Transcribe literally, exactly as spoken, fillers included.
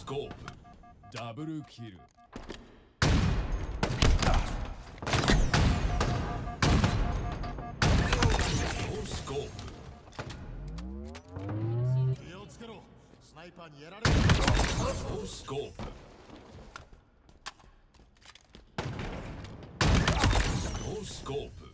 スコープダブルキル。ノースコープ。 気をつけろ、スナイパーにやられる。 ノースコープ。ノースコープ。